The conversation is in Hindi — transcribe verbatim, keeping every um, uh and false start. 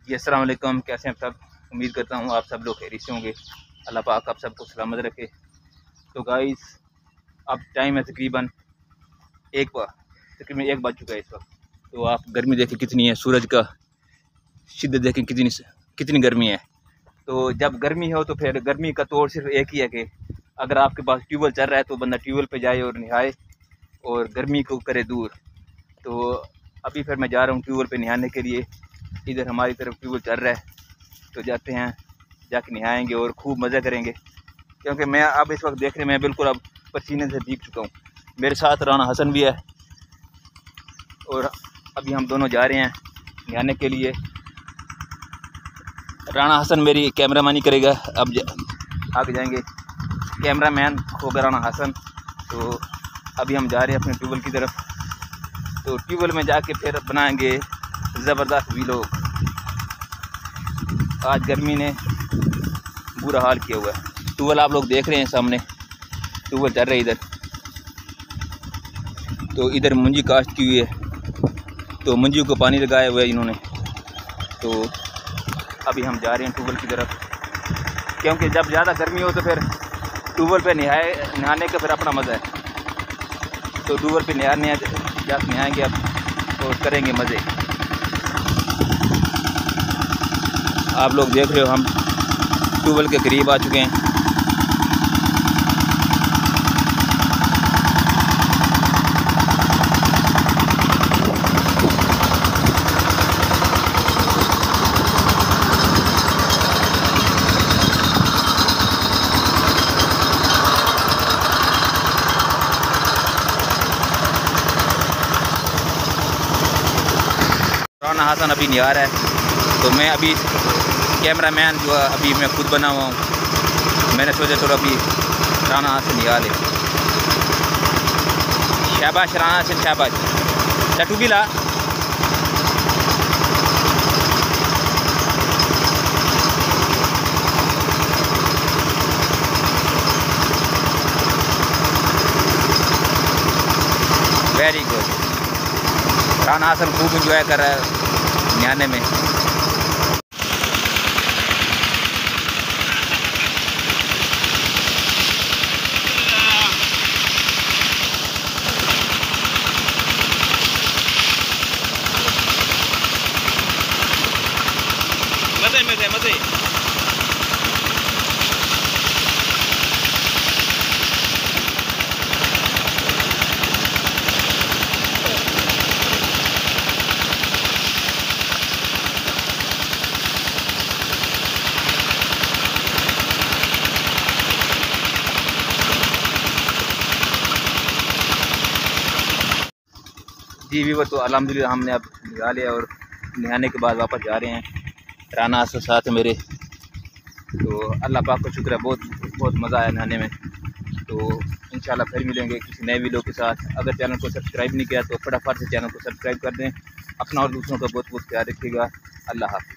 जी अस्सलाम वालेकुम, कैसे हैं सब। उम्मीद करता हूँ आप सब लोग खैरियत से होंगे। अल्लाह पाक आप सबको सलामत रखे। तो गाइस अब टाइम है तकरीबन एक बा तकरीबन एक बज चुका है इस वक्त। तो आप गर्मी देखें कितनी है, सूरज का शिद्दत देखें कितनी कितनी गर्मी है। तो जब गर्मी हो तो फिर गर्मी का तौर सिर्फ एक ही है कि अगर आपके पास ट्यूबवेल चल रहा है तो बंदा ट्यूबवेल पे जाए और नहाए और गर्मी को करे दूर। तो अभी फिर मैं जा रहा हूँ ट्यूबवेल पे नहाने के लिए। इधर हमारी तरफ ट्यूबवेल चल रहा है तो जाते हैं, जाके नहाएंगे और खूब मज़ा करेंगे। क्योंकि मैं अब इस वक्त देख रहे मैं बिल्कुल अब पसीने से भीग चुका हूँ। मेरे साथ राना हसन भी है और अभी हम दोनों जा रहे हैं नहाने के लिए। राना हसन मेरी कैमरामैनी करेगा। अब आगे जाएंगे, कैमरामैन होगा राना हसन। तो अभी हम जा रहे हैं अपने ट्यूबवेल की तरफ। तो ट्यूबवेल में जाके फिर बनाएंगे ज़बरदस्त वीलॉग। आज गर्मी ने बुरा हाल किया हुआ है। ट्यूबवेल आप लोग देख रहे हैं सामने, ट्यूबवेल चल रहा है इधर। तो इधर मुंजी काश्त की हुई है, तो मुंजी को पानी लगाया हुआ है इन्होंने। तो अभी हम जा रहे हैं ट्यूबवेल की तरफ, क्योंकि जब ज़्यादा गर्मी हो तो फिर ट्यूबवेल पे नहाए नहाने का फिर अपना मज़ा है। तो ट्यूबवेल पे नहाने जब नहाएंगे अब तो करेंगे मज़े। आप लोग देख रहे हो हम ट्यूबवेल के करीब आ चुके हैं। राना हसन अभी नहीं आ रहा है, तो मैं अभी कैमरामैन जो है अभी मैं खुद बना हुआ हूँ। मैंने सोचा चलो अभी राना हसन नहीं आ ले। शाबाश राना हसन शाबाश। टटू भी ला। Very good. राना हसन खूब इंजॉय कर रहा है नहाने में। मजे मजे मजे। जी भी वो तो अल्हम्दुलिल्लाह हमने अब नहा लिया और नहाने के बाद वापस जा रहे हैं। राना हसन साथ मेरे। तो अल्लाह पाक का शुक्र है, बहुत बहुत मज़ा आया नहाने में। तो इंशाल्लाह फिर मिलेंगे किसी नए वीडियो के साथ। अगर चैनल को सब्सक्राइब नहीं किया तो फटाफट से चैनल को सब्सक्राइब कर दें। अपना और दूसरों का बहुत बहुत ख्याल रखिएगा। अल्लाह हाफ़िज़।